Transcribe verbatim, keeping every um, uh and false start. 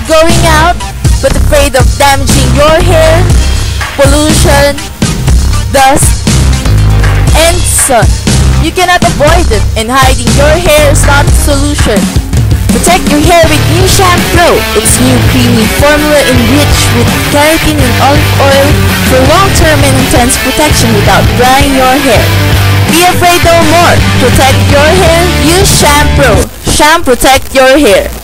going out, but afraid of damaging your hair, pollution, dust, and sun. You cannot avoid it, and hiding your hair is not the solution. Protect your hair with New Shampoo. Its new creamy formula enriched with keratin and olive oil for long-term and intense protection without drying your hair. Be afraid no more. Protect your hair. Use Shampoo. Shampoo protect your hair.